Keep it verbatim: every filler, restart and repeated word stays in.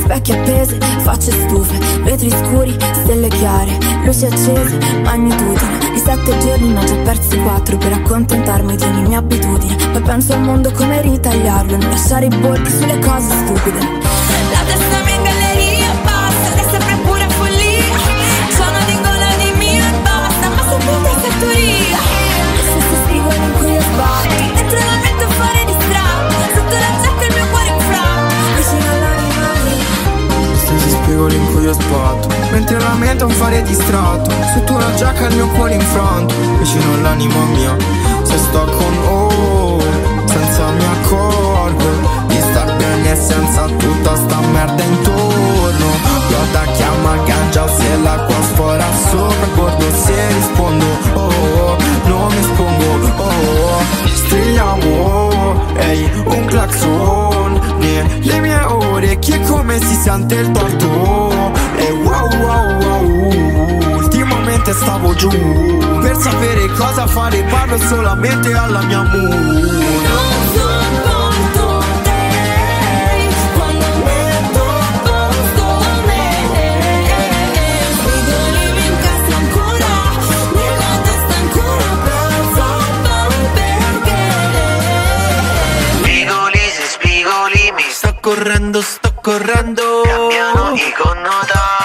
specchi appese, facce stufe, vetri scuri, stelle chiare, luci accese, magnitudine. Di sette giorni ne ho già persi quattro per accontentarmi di ogni mia abitudine. Poi penso al mondo come ritagliarlo e non lasciare i bordi sulle cose stupide. La testa mi in galleria, basta, ed è sempre pura follia. Sono di gola di mio e basta, ma sempre in fattoria. Se si scrivono in cui io sbatto, entro nel metto a fare distratto, sotto la giacca il mio cuore infranto, vicino all'anima mia. Stessi spigoli in cui io sbatto, mentre la mente è un fare distratto, sotto la giacca il mio cuore infranto, vicino all'anima mia. Se sto con oh, senza mi accorgo di star bene senza tutta sta merda intorno. Guarda chiama ganja se l'acqua sfora sopra il bordo, se rispondo oh, oh non mi espongo oh, oh. Strigliamo oh, ehi, un clacson nelle mie orecchie come si sente il torto. E wow wow wow, ultimamente stavo giù per sapere cosa fare, parlo solamente alla mia mood. Correndo, sto correndo, cambiano i connotati.